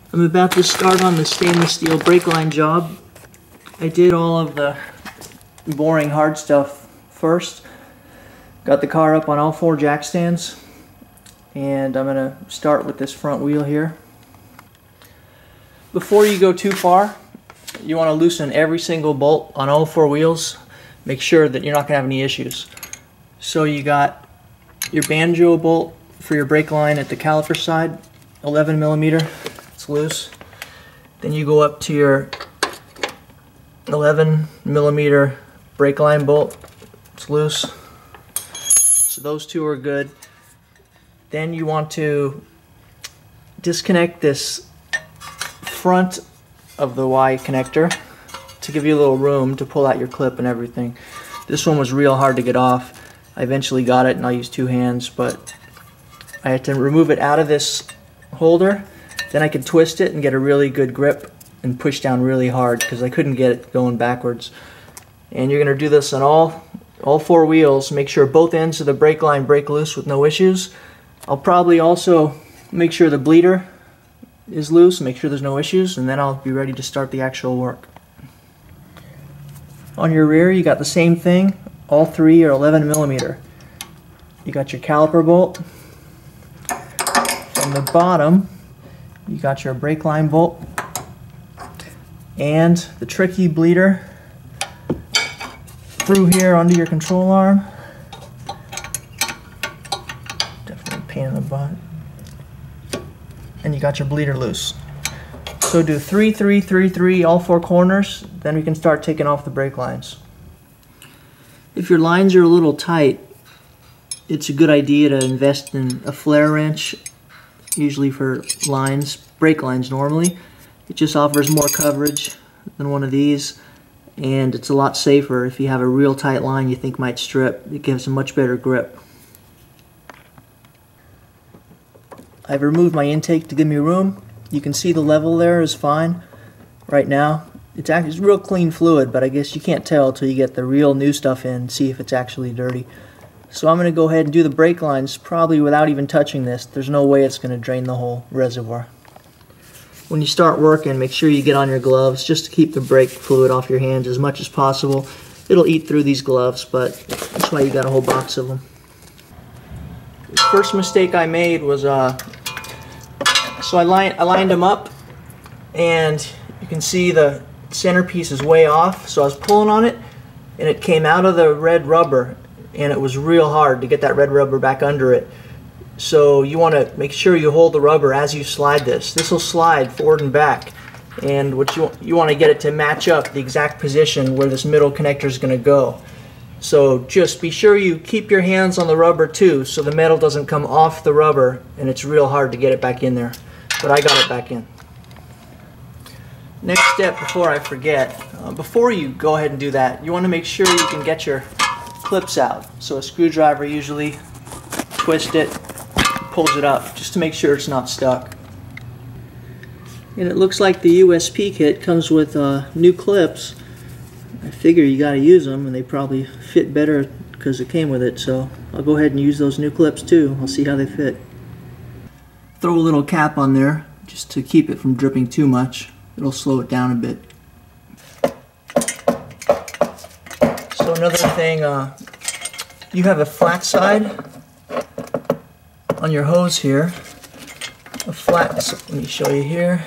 I'm about to start on the stainless steel brake line job. I did all of the boring hard stuff first. Got the car up on all 4 jack stands, and I'm going to start with this front wheel here. Before you go too far, you want to loosen every single bolt on all 4 wheels. Make sure that you're not going to have any issues. So you got your banjo bolt for your brake line at the caliper side, 11mm, it's loose. Then you go up to your 11mm brake line bolt, it's loose. So those 2 are good. Then you want to disconnect this front of the Y connector to give you a little room to pull out your clip and everything. This one was real hard to get off. I eventually got it and I used 2 hands, but I had to remove it out of this holder. Then I could twist it and get a really good grip and push down really hard because I couldn't get it going backwards. And you're going to do this on all 4 wheels. Make sure both ends of the brake line break loose with no issues. I'll probably also make sure the bleeder is loose, make sure there's no issues, and then I'll be ready to start the actual work. On your rear you got the same thing. All 3 are 11mm. You got your caliper bolt. From the bottom you got your brake line bolt and the tricky bleeder through here onto your control arm. Definitely a pain in the butt. And you got your bleeder loose. So do 3, 3, 3, 3, all 4 corners, then we can start taking off the brake lines. If your lines are a little tight, it's a good idea to invest in a flare wrench, usually for lines, brake lines normally. It just offers more coverage than one of these, and it's a lot safer if you have a real tight line you think might strip. It gives a much better grip. I've removed my intake to give me room. You can see the level there is fine right now. It's real clean fluid, but I guess you can't tell until you get the real new stuff in and see if it's actually dirty. So I'm going to go ahead and do the brake lines probably without even touching this. There's no way it's going to drain the whole reservoir. When you start working, make sure you get on your gloves just to keep the brake fluid off your hands as much as possible. It'll eat through these gloves, but that's why you got a whole box of them. The first mistake I made was so I lined them up, and you can see the centerpiece is way off, so I was pulling on it and it came out of the red rubber, and it was real hard to get that red rubber back under it. So you want to make sure you hold the rubber as you slide this. This will slide forward and back, and what you want to get it to match up the exact position where this middle connector is going to go. So just be sure you keep your hands on the rubber too, so the metal doesn't come off the rubber and it's real hard to get it back in there. But I got it back in. Next step before I forget, before you go ahead and do that, you want to make sure you can get your clips out. So a screwdriver usually, twist it, pulls it up just to make sure it's not stuck. And it looks like the USP kit comes with new clips. I figure you got to use them, and they probably fit better because it came with it, so I'll go ahead and use those new clips too. I'll see how they fit. Throw a little cap on there just to keep it from dripping too much. It'll slow it down a bit. So another thing, you have a flat side on your hose here. A flat, so let me show you here.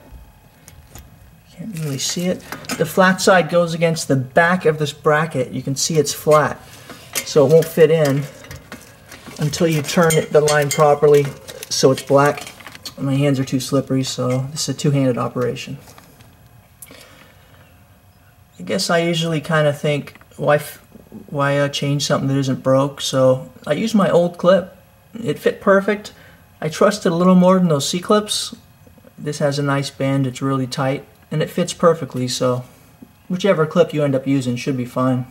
Can't really see it. The flat side goes against the back of this bracket. You can see it's flat, so it won't fit in until you turn the line properly so it's black. My hands are too slippery, so this is a two-handed operation. I guess I usually kind of think, why change something that isn't broke? So I use my old clip. It fit perfect. I trust it a little more than those C-clips. This has a nice bend, it's really tight, and it fits perfectly, so whichever clip you end up using should be fine.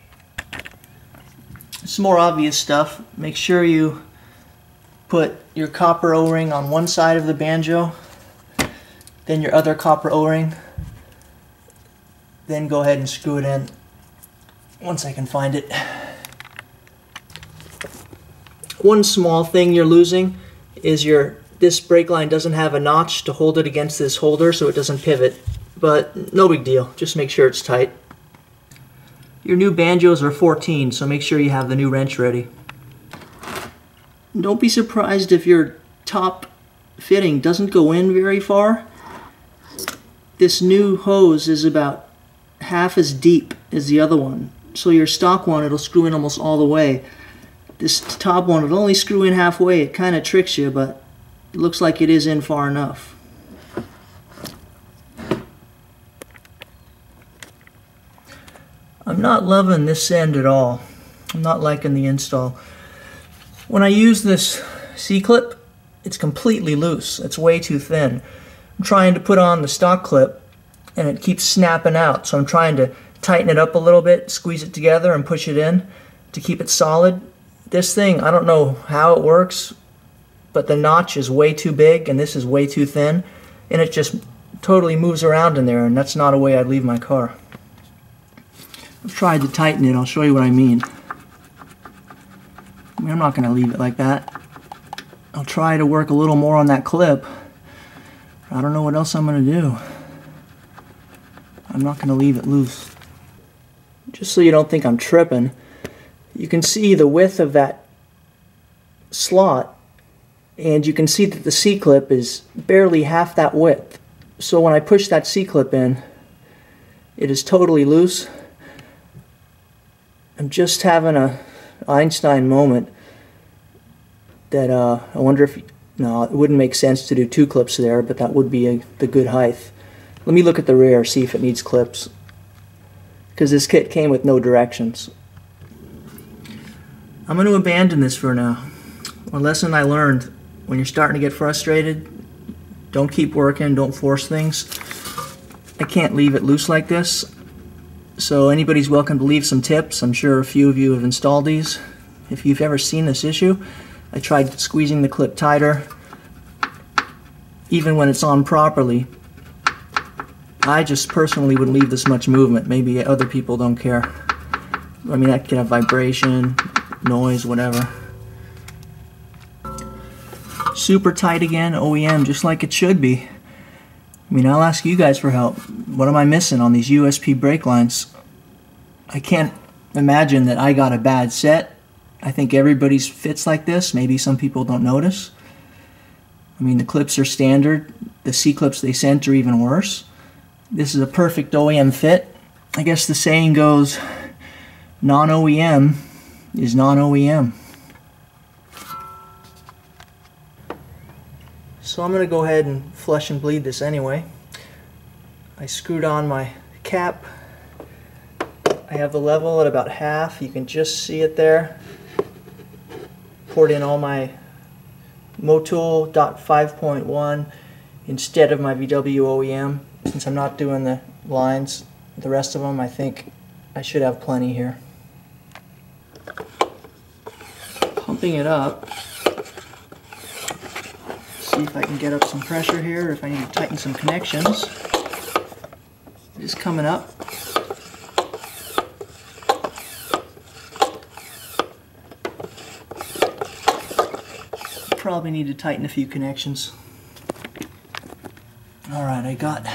Some more obvious stuff. Make sure you put your copper O-ring on one side of the banjo, then your other copper O-ring, then go ahead and screw it in once I can find it. One small thing you're losing is this brake line doesn't have a notch to hold it against this holder so it doesn't pivot, but no big deal, just make sure it's tight. Your new banjos are 14, so make sure you have the new wrench ready. Don't be surprised if your top fitting doesn't go in very far. This new hose is about half as deep as the other one, so your stock one, it'll screw in almost all the way. This top one, it'll only screw in halfway. It kind of tricks you, but it looks like it is in far enough. I'm not loving this end at all. I'm not liking the install. When I use this C-clip, it's completely loose. It's way too thin. I'm trying to put on the stock clip and it keeps snapping out, so I'm trying to tighten it up a little bit, squeeze it together and push it in to keep it solid. This thing, I don't know how it works, but the notch is way too big and this is way too thin, and it just totally moves around in there, and that's not a way I'd leave my car. I've tried to tighten it. I'll show you what I mean. I'm not going to leave it like that. I'll try to work a little more on that clip. I don't know what else I'm going to do. I'm not going to leave it loose. Just so you don't think I'm tripping, you can see the width of that slot, and you can see that the C-clip is barely half that width. So when I push that C-clip in, it is totally loose. I'm just having a Einstein moment that I wonder if, no, it wouldn't make sense to do 2 clips there, but that would be the good height. Let me look at the rear, see if it needs clips, because this kit came with no directions. I'm going to abandon this for now. A lesson I learned: when you're starting to get frustrated, don't keep working, don't force things. I can't leave it loose like this. So anybody's welcome to leave some tips. I'm sure a few of you have installed these. If you've ever seen this issue, I tried squeezing the clip tighter. Even when it's on properly, I just personally wouldn't leave this much movement. Maybe other people don't care. I mean, that could have vibration, noise, whatever. Super tight again, OEM, just like it should be. I mean, I'll ask you guys for help. What am I missing on these USP brake lines? I can't imagine that I got a bad set. I think everybody's fits like this. Maybe some people don't notice. I mean, the clips are standard. The C-clips they sent are even worse. This is a perfect OEM fit. I guess the saying goes, non-OEM is non-OEM. So I'm going to go ahead and flush and bleed this anyway. I screwed on my cap. I have the level at about half. You can just see it there. Poured in all my Motul .5.1 instead of my VW OEM. Since I'm not doing the lines, the rest of them, I think I should have plenty here. Pumping it up. See if I can get up some pressure here, if I need to tighten some connections. It's coming up. Probably need to tighten a few connections. Alright, I got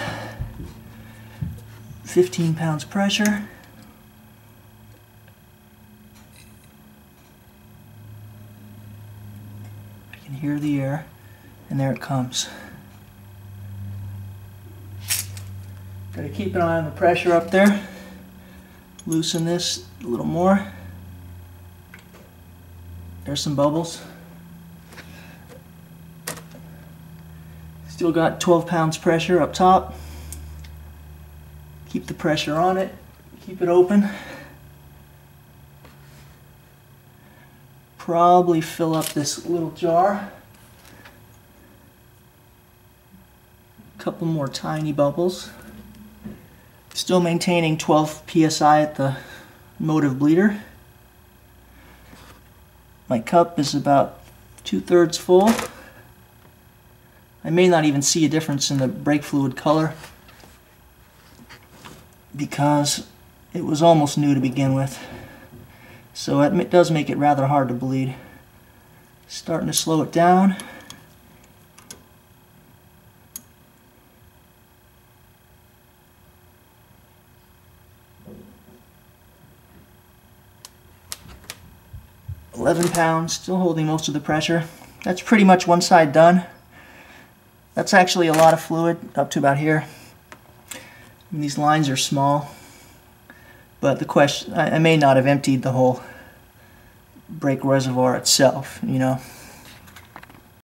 15 pounds pressure. I can hear the air. And there it comes. Got to keep an eye on the pressure up there. Loosen this a little more. There's some bubbles. Still got 12 pounds pressure up top. Keep the pressure on it. Keep it open. Probably fill up this little jar. Couple more tiny bubbles. Still maintaining 12 psi at the motive bleeder. My cup is about 2/3 full. I may not even see a difference in the brake fluid color because it was almost new to begin with. So it does make it rather hard to bleed. Starting to slow it down. 11 pounds, still holding most of the pressure. That's pretty much one side done. That's actually a lot of fluid, up to about here. And these lines are small, but the question, I may not have emptied the whole brake reservoir itself, you know.